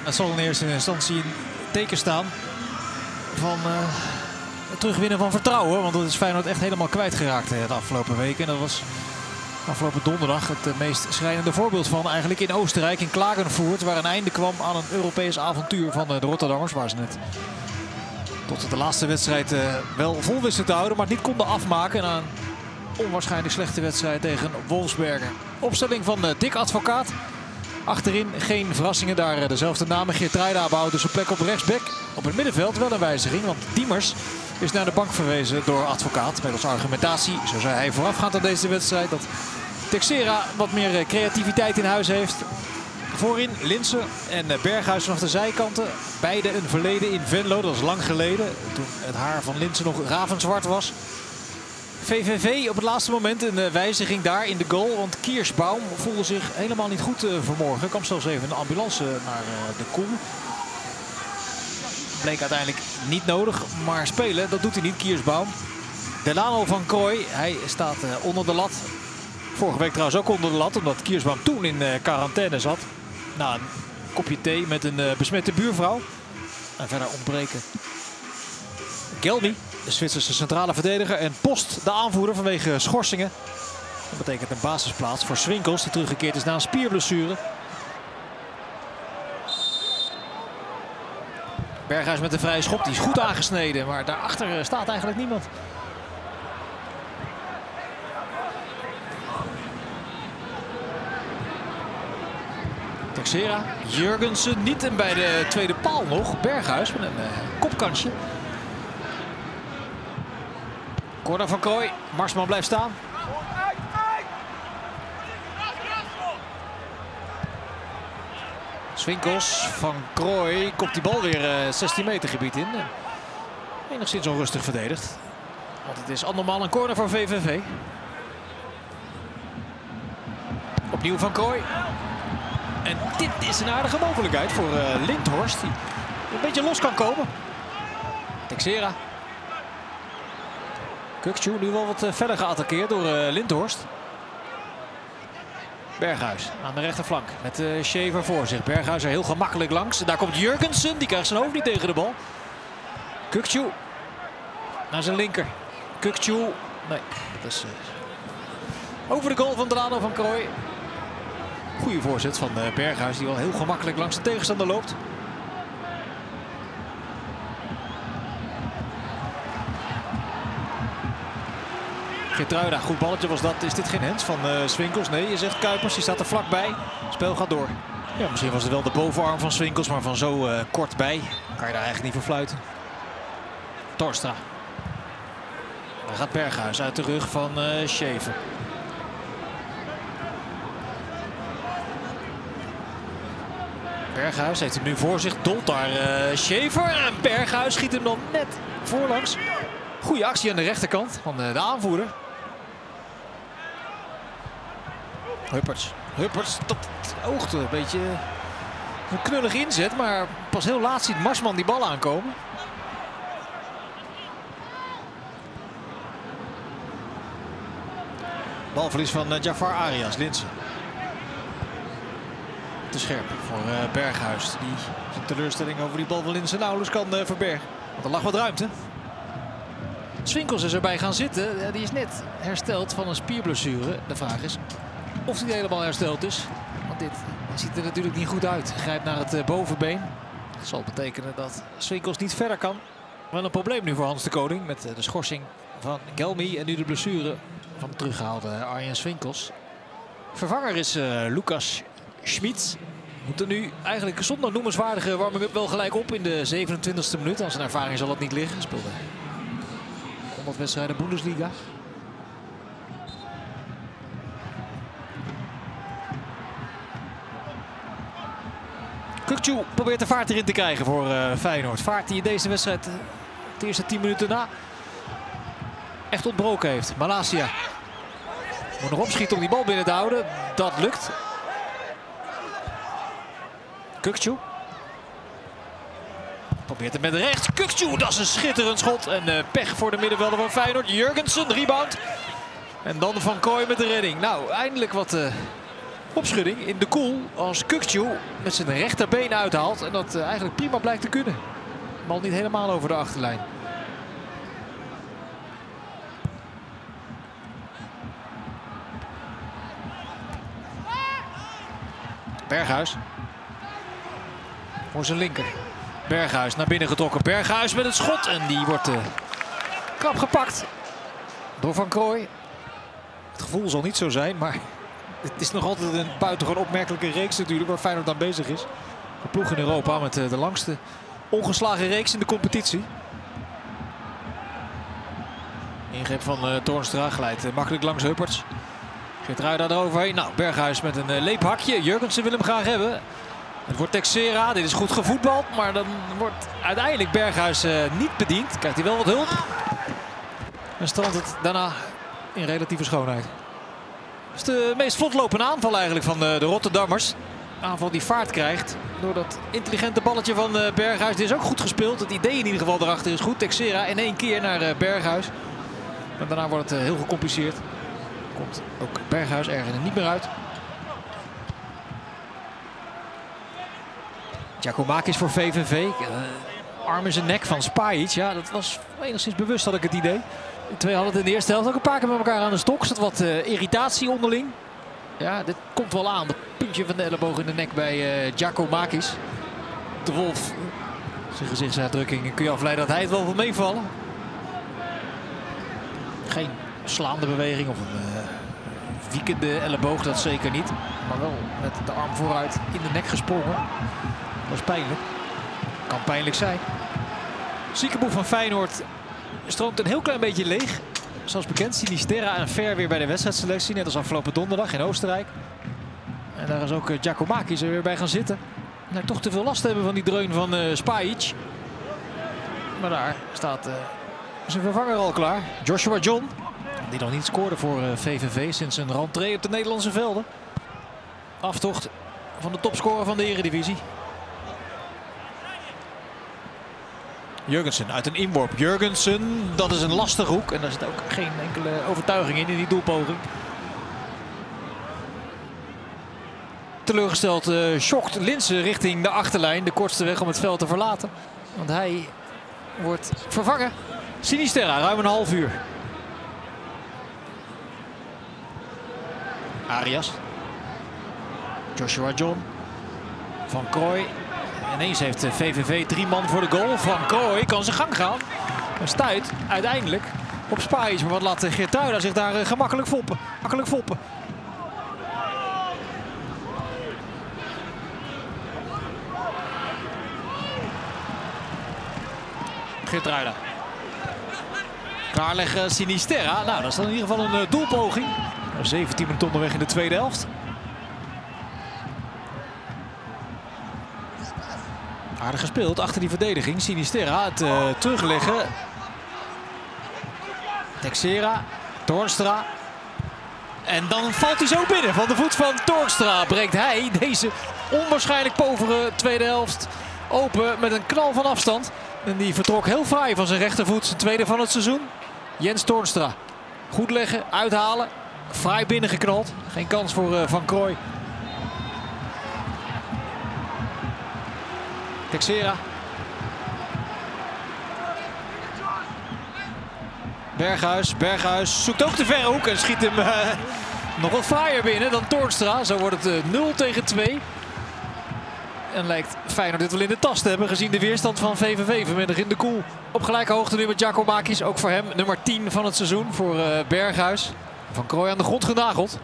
het zal in eerste instantie in teken staan van het terugwinnen van vertrouwen. Want dat is Feyenoord echt helemaal kwijtgeraakt de afgelopen weken. En dat was afgelopen donderdag het meest schrijnende voorbeeld van eigenlijk in Oostenrijk, in Klagenfurt. Waar een einde kwam aan een Europees avontuur van de Rotterdammers. Waar ze net tot de laatste wedstrijd wel vol wisten te houden, maar het niet konden afmaken na een onwaarschijnlijk slechte wedstrijd tegen Wolfsberger. Opstelling van Dick Advocaat. Achterin geen verrassingen, daar dezelfde namen. Geertruida behoudt dus een plek op rechtsback. Op het middenveld wel een wijziging, want Diemers is naar de bank verwezen door Advocaat. Met als argumentatie, zo zei hij voorafgaand aan deze wedstrijd, dat Texera wat meer creativiteit in huis heeft. Voorin Linssen en Berghuis vanaf de zijkanten. Beide een verleden in Venlo, dat is lang geleden. Toen het haar van Linssen nog ravenzwart was. VVV op het laatste moment een wijziging daar in de goal. Want Kiersbaum voelde zich helemaal niet goed vanmorgen. Kwam zelfs even een ambulance naar de koel. Bleek uiteindelijk niet nodig, maar spelen, dat doet hij niet, Kiersbaum. Delano van Krooi, hij staat onder de lat. Vorige week trouwens ook onder de lat, omdat Kiersbaum toen in quarantaine zat. Na een kopje thee met een besmette buurvrouw. En verder ontbreken Gelmi, de Zwitserse centrale verdediger, en Post, de aanvoerder, vanwege schorsingen. Dat betekent een basisplaats voor Swinkels, die teruggekeerd is na een spierblessure. Berghuis met een vrije schop, die is goed aangesneden, maar daarachter staat eigenlijk niemand. Texera, Jurgensen niet, en bij de tweede paal nog Berghuis met een kopkansje. Corner van Krooi, Marsman blijft staan. Swinkels van Krooi kopt die bal weer 16 meter gebied in. Enigszins onrustig verdedigd. Want het is andermaal een corner voor VVV. Opnieuw van Krooi. En dit is een aardige mogelijkheid voor Lindhorst, die een beetje los kan komen. Texera. Kukçu nu wel wat verder geattaqueerd door Lindhorst. Berghuis aan de rechterflank met Shaver voor zich. Berghuis er heel gemakkelijk langs. Daar komt Jurgensen, die krijgt zijn hoofd niet tegen de bal. Kukçu naar zijn linker. Kukçu, nee, dat is over de goal van Delano van Krooi. Goede voorzet van Berghuis, die wel heel gemakkelijk langs de tegenstander loopt. Geertruida, goed balletje was dat. Is dit geen hands van Swinkels? Nee, je zegt Kuipers, die staat er vlakbij. Spel gaat door. Ja, misschien was het wel de bovenarm van Swinkels, maar van zo kort bij kan je daar eigenlijk niet voor fluiten. Torstra. Daar gaat Berghuis uit de rug van Shaver. Berghuis heeft hem nu voor zich. Dolt daar Shaver. En Berghuis schiet hem dan net voorlangs. Goede actie aan de rechterkant van de aanvoerder. Hupperts, dat oogte een beetje een knullig inzet. Maar pas heel laat ziet Marsman die bal aankomen. Balverlies van Jafar Arias, Linssen. Te scherp voor Berghuis, die zijn teleurstelling over die bal van Linssen nauwelijks kan verbergen. Want er lag wat ruimte. Swinkels is erbij gaan zitten. Die is net hersteld van een spierblessure. De vraag is of hij helemaal hersteld is. Want dit ziet er natuurlijk niet goed uit. Grijpt naar het bovenbeen. Dat zal betekenen dat Swinkels niet verder kan. Wel een probleem nu voor Hans de Koning. Met de schorsing van Gelmi en nu de blessure van de teruggehaalde Arjen Swinkels. Vervanger is Lucas Schmid. Moet er nu eigenlijk zonder noemenswaardige warming-up wel gelijk op in de 27e minuut. Aan zijn ervaring zal het niet liggen. Speelde 100 wedstrijden Bundesliga. Kukçu probeert de vaart erin te krijgen voor Feyenoord. Vaart die in deze wedstrijd de eerste 10 minuten na echt ontbroken heeft. Malacia moet nog opschieten om die bal binnen te houden. Dat lukt. Kukçu probeert het met rechts. Kukçu, dat is een schitterend schot. En pech voor de middenvelder van Feyenoord. Jurgensen, rebound. En dan Van Krooi met de redding. Nou, eindelijk wat opschudding in de koel als Kukçu met zijn rechterbeen uithaalt. En dat eigenlijk prima blijkt te kunnen. Bal niet helemaal over de achterlijn. Berghuis. Voor zijn linker. Berghuis naar binnen getrokken. Berghuis met het schot. En die wordt krap gepakt door Van Krooi. Het gevoel zal niet zo zijn, maar het is nog altijd een buitengewoon opmerkelijke reeks natuurlijk waar Feyenoord aan bezig is. De ploeg in Europa met de langste ongeslagen reeks in de competitie. Ingreep van Toornstra glijdt makkelijk langs Hupperts. Geertruida eroverheen. Nou, Berghuis met een leephakje. Jurgensen wil hem graag hebben. Het wordt Texera. Dit is goed gevoetbald, maar dan wordt uiteindelijk Berghuis niet bediend. Krijgt hij wel wat hulp. En strandt het daarna in relatieve schoonheid. Het is de meest vlotlopende aanval eigenlijk van de Rotterdammers. Aanval die vaart krijgt door dat intelligente balletje van Berghuis. Dit is ook goed gespeeld. Het idee in ieder geval erachter is goed. Texera in één keer naar Berghuis. En daarna wordt het heel gecompliceerd. Komt ook Berghuis ergens er niet meer uit. Giacomakis voor VVV. Arm in zijn nek van Spajic. Ja, dat was enigszins bewust, had ik het idee. De twee hadden het in de eerste helft ook een paar keer met elkaar aan de stok. Er zat wat irritatie onderling. Ja, dit komt wel aan. Het puntje van de elleboog in de nek bij Giacomakis. De Wolf, zijn gezichtsuitdrukking, kun je afleiden dat hij het wel wil meevallen. Geen slaande beweging of een wiekende elleboog, dat zeker niet. Maar wel met de arm vooruit in de nek gesprongen. Dat is pijnlijk. Kan pijnlijk zijn. Ziekenboeg van Feyenoord stroomt een heel klein beetje leeg. Zoals bekend, Sinisterra en Fer weer bij de wedstrijdselectie. Net als afgelopen donderdag in Oostenrijk. En daar is ook Giacomakis er weer bij gaan zitten. Nou, toch te veel last hebben van die dreun van Spajic. Maar daar staat zijn vervanger al klaar. Joshua John. Die nog niet scoorde voor VVV sinds een rentree op de Nederlandse velden. Aftocht van de topscorer van de Eredivisie. Jurgensen uit een inworp. Jurgensen, dat is een lastige hoek. En daar zit ook geen enkele overtuiging in die doelpoging. Teleurgesteld schokt Linssen richting de achterlijn. De kortste weg om het veld te verlaten. Want hij wordt vervangen. Sinisterra, ruim een half uur. Arias. Joshua John. Van Krooi. Ineens heeft VVV 3 man voor de goal. Van Krooi kan zijn gang gaan. En stuit uiteindelijk op Spajic. Maar wat laat Geertruida zich daar gemakkelijk foppen. Makkelijk foppen. Geertruida. Klaarleggen Sinisterra. Nou, dat is dan in ieder geval een doelpoging. 17 minuten onderweg in de tweede helft. Aardig gespeeld achter die verdediging. Sinisterra het terugleggen. Texera. Toornstra. En dan valt hij zo binnen. Van de voet van Toornstra breekt hij deze onwaarschijnlijk povere tweede helft open met een knal van afstand. En die vertrok heel fraai van zijn rechtervoet. Zijn tweede van het seizoen. Jens Toornstra. Goed leggen, uithalen. Fraai binnengeknald. Geen kans voor Van Krooi. Texera. Berghuis zoekt ook de verre hoek en schiet hem nog wat fraaier binnen dan Toornstra. Zo wordt het 0-2. En lijkt Feyenoord dit wel in de tas te hebben gezien de weerstand van VVV vanmiddag in de koel. Op gelijke hoogte nu met Giacomakis. Ook voor hem nummer 10 van het seizoen voor Berghuis. Van Krooi aan de grond genageld.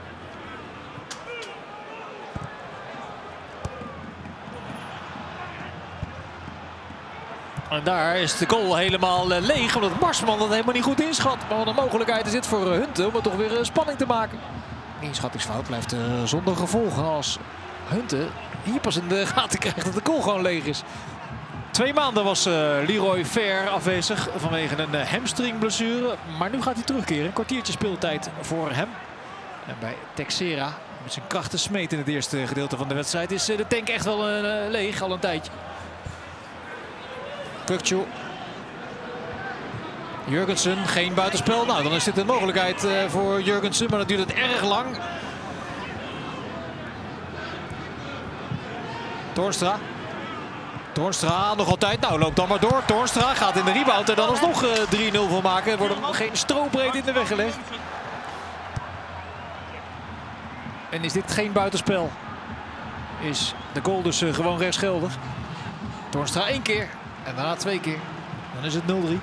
En daar is de goal helemaal leeg, omdat Marsman dat helemaal niet goed inschat. Maar wat een mogelijkheid is dit voor Hunte om het toch weer spanning te maken. De inschattingsfout blijft zonder gevolgen als Hunte hier pas in de gaten krijgt dat de goal gewoon leeg is. 2 maanden was Leroy Fer afwezig vanwege een hamstringblessure. Maar nu gaat hij terugkeren. Een kwartiertje speeltijd voor hem. En bij Texera met zijn krachten smeet in het eerste gedeelte van de wedstrijd is de tank echt wel leeg al een tijdje. Kukçu. Jurgensen, geen buitenspel. Nou, dan is dit een mogelijkheid voor Jurgensen, maar dat duurt het erg lang. Toornstra. Toornstra nog altijd. Nou, loopt dan maar door. Toornstra gaat in de rebound en dan alsnog 3-0 van maken. Er wordt hem geen strobreed in de weg gelegd. En is dit geen buitenspel? Is de goal dus gewoon rechtsgeldig? Toornstra 1 keer en daarna 2 keer. Dan is het 0-3.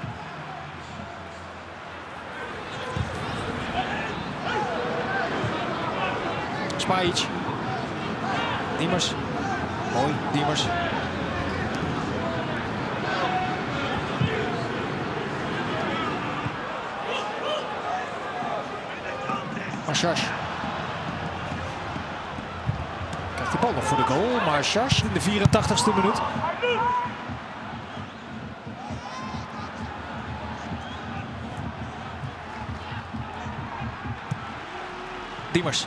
Spajic. Diemers. Mooi, Diemers. Marshash. Krijgt de bal nog voor de goal. Marshash in de 84ste minuut. Diemers.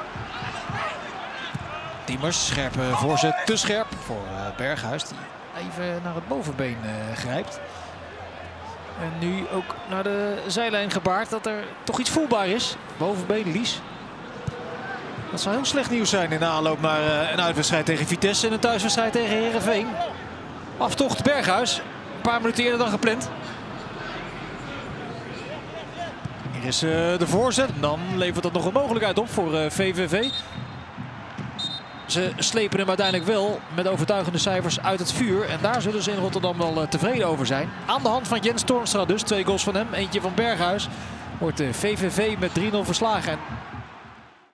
Diemers, scherpe voorzet, te scherp voor Berghuis die even naar het bovenbeen grijpt. En nu ook naar de zijlijn gebaard dat er toch iets voelbaar is. Bovenbeen, Lies. Dat zou heel slecht nieuws zijn in de aanloop naar een uitwedstrijd tegen Vitesse en een thuiswedstrijd tegen Heerenveen. Aftocht Berghuis, een paar minuten eerder dan gepland. Hier is de voorzet, dan levert dat nog een mogelijkheid op voor VVV. Ze slepen hem uiteindelijk wel met overtuigende cijfers uit het vuur. En daar zullen ze in Rotterdam wel tevreden over zijn. Aan de hand van Jens Toornstra dus. 2 goals van hem, eentje van Berghuis. Wordt de VVV met 3-0 verslagen.